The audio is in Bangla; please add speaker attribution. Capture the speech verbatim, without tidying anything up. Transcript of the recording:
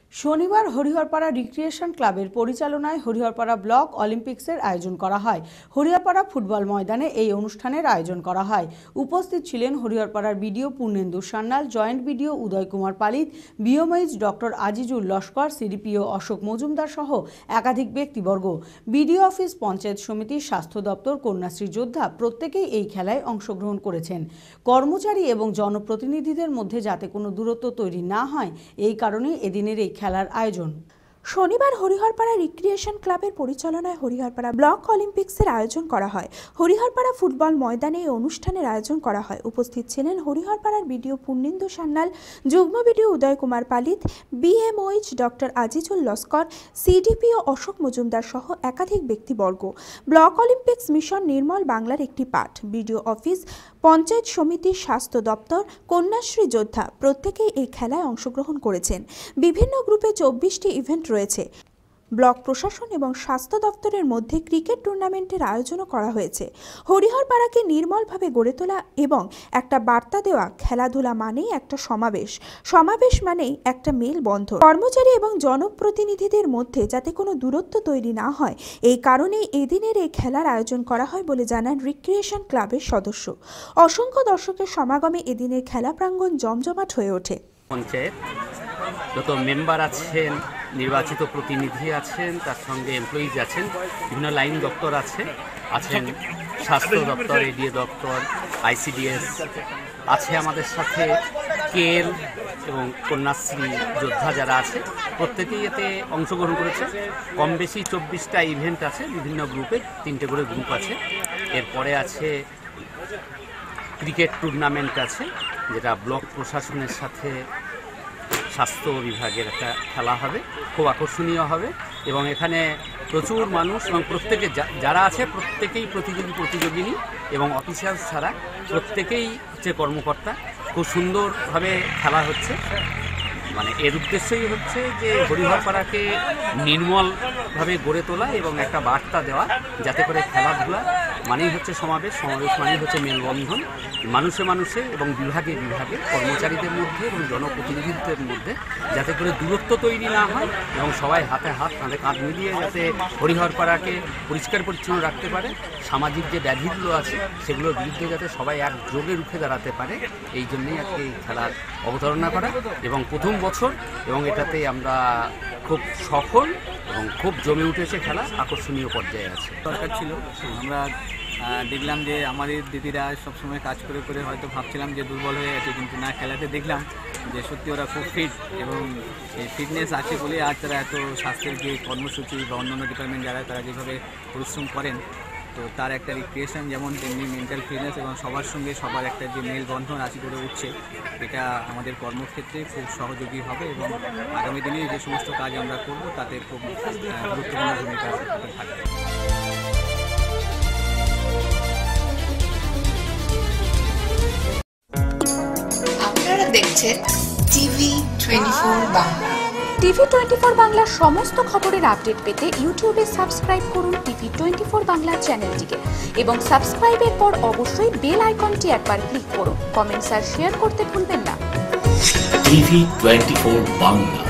Speaker 1: শনিবার হরিহরপাড়া রিক্রিয়েশন ক্লাবের পরিচালনায় হরিহরপাড়া ব্লক অলিম্পিক্সের আয়োজন করা হয়। হরিহরপাড়া ফুটবল ময়দানে এই অনুষ্ঠানের আয়োজন করা হয়। উপস্থিত ছিলেন হরিহরপাড়ার BDO Purnendu Sanyal, joint BDO Uday Kumar Palit, BMOH doctor Azizul Laskar, CDPO Ashok Majumdar সহ একাধিক ব্যক্তিবর্গ। বিডিও অফিস, পঞ্চায়েত সমিতি, স্বাস্থ্য দপ্তর, কন্যাশ্রী যোদ্ধা প্রত্যেকেই এই খেলায় অংশগ্রহণ করেছেন। কর্মচারী এবং জনপ্রতিনিধিদের মধ্যে যাতে কোনো দূরত্ব তৈরি না হয়, এই কারণে এদিনের এই খেলার আয়োজন।
Speaker 2: শনিবার হরিহরপাড়া রিক্রিয়েশন ক্লাবের পরিচালনায় হরিহরপাড়া ব্লক অলিম্পিক্সের আয়োজন করা হয়। হরিহরপাড়া ফুটবল ময়দানে এই অনুষ্ঠানের আয়োজন করা হয়। উপস্থিত ছিলেন হরিহরপাড়ার বিডিও পূর্ণেন্দু সান্যাল, যুগ্ম BDO Uday Kumar Palit, BMOH doctor Azizul Laskar, CDPO Ashok Majumdar সহ একাধিক ব্যক্তিবর্গ। ব্লক অলিম্পিক্স মিশন নির্মল বাংলার একটি পাঠ। বিডিও অফিস, পঞ্চায়েত সমিতি, স্বাস্থ্য দপ্তর, কন্যাশ্রী যোদ্ধা প্রত্যেকেই এই খেলায় অংশগ্রহণ করেছেন। বিভিন্ন গ্রুপে চব্বিশটি ইভেন্ট রয়েছে। ব্লক প্রশাসন এবং স্বাস্থ্য দপ্তরের মধ্যে ক্রিকেট টুর্নামেন্টের আয়োজনও করা হয়েছে। হরিহরপাড়াকে নির্মলভাবে গড়ে তোলা এবং একটা বার্তা দেওয়া, খেলাধুলা মানেই একটা সমাবেশ, সমাবেশ মানেই একটা মেলবন্ধন। কর্মচারী এবং জনপ্রতিনিধিদের মধ্যে যাতে কোনো দূরত্ব তৈরি না হয়, এই কারণেই এদিনের এই খেলার আয়োজন করা হয় বলে জানান রিক্রিয়েশন ক্লাবের সদস্য। অসংখ্য দর্শকের সমাগমে এদিনের খেলা প্রাঙ্গণ জমজমাট হয়ে ওঠে।
Speaker 3: পঞ্চায়েত যত মেম্বার আছেন, নির্বাচিত প্রতিনিধি আছেন, তার সঙ্গে এমপ্লয়িজ আছেন, বিভিন্ন লাইন দপ্তর আছে আছেন স্বাস্থ্য দপ্তর, এডিএ দপ্তর, আইসিডিএস আছে আমাদের সাথে, কেএল এবং কন্যাশ্রী যোদ্ধা যারা আছে প্রত্যেকেই এতে অংশগ্রহণ করেছে। কম বেশি চব্বিশটা ইভেন্ট আছে, বিভিন্ন গ্রুপে তিনটে করে গ্রুপ আছে। এরপরে আছে ক্রিকেট টুর্নামেন্ট আছে, যেটা ব্লক প্রশাসনের সাথে স্বাস্থ্য বিভাগের একটা খেলা হবে, খুব আকর্ষণীয় হবে এবং এখানে প্রচুর মানুষ এবং প্রত্যেকে যারা আছে প্রত্যেকেই প্রতিযোগী প্রতিযোগিনী এবং অফিসার ছাড়া প্রত্যেকেই হচ্ছে কর্মকর্তা। খুব সুন্দরভাবে খেলা হচ্ছে। মানে এর উদ্দেশ্যই হচ্ছে যে হরিহরপাড়াকে নির্মলভাবে গড়ে তোলা এবং একটা বার্তা দেওয়া, যাতে করে খেলাধুলা মানেই হচ্ছে সমাবেশ, সমাবেশ মানেই হচ্ছে মেলবন্ধন, মানুষে মানুষে এবং বিভাগে বিভাগে কর্মচারীদের মধ্যে এবং জনপ্রতিনিধিদের মধ্যে যাতে করে দূরত্ব তৈরি না হয় এবং সবাই হাতে হাত কাঁধে কাঁধ মিলিয়ে যাতে হরিহরপাড়াকে পরিষ্কার পরিচ্ছন্ন রাখতে পারে। সামাজিক যে ব্যাধিগুলো আছে সেগুলোর বিরুদ্ধে যাতে সবাই একযোগে রুখে দাঁড়াতে পারে, এই জন্যই আজকে এই খেলার অবতারণা করা এবং প্রথম বছর এবং এটাতে আমরা খুব সফল এবং খুব জমে উঠেছে খেলা, আকর্ষণীয় পর্যায়ে আছে।
Speaker 4: দরকার ছিল, আমরা দেখলাম যে আমাদের দিদিরা সবসময় কাজ করে করে হয়তো ভাবছিলাম যে দুর্বল হয়ে গেছে, কিন্তু না, খেলাতে দেখলাম যে সত্যি ওরা খুব ফিট এবং ফিটনেস আছে বলে আজ তারা এত স্বাস্থ্যের যে কর্মসূচি বা অন্যান্য ডিপার্টমেন্ট যারা তারা যেভাবে পরিশ্রম করেন, তো তার একটা রিক্রিয়েশন যেমন তেমনি মেন্টাল ফিটনেস এবং সবার সঙ্গে সবার একটা যে মেলবন্ধন আছে গড়ে উঠছে, এটা আমাদের কর্মক্ষেত্রে খুব সহযোগী হবে এবং আগামী দিনে যে সমস্ত কাজ আমরা করব তাতে খুব গুরুত্বপূর্ণ ভূমিকা থাকবে।
Speaker 5: আপনারা দেখছেন TV twenty four Bangla.
Speaker 6: TV twenty four বাংলার সমস্ত খবরের আপডেট পেতে ইউটিউবে সাবস্ক্রাইব করুন টিভি টোয়েন্টি ফোর বাংলা চ্যানেলটিকে এবং সাবস্ক্রাইবের পর অবশ্যই বেল আইকনটি একবার ক্লিক করুন। কমেন্টস আর শেয়ার করতে ভুলবেন না।
Speaker 7: TV twenty four Bangla.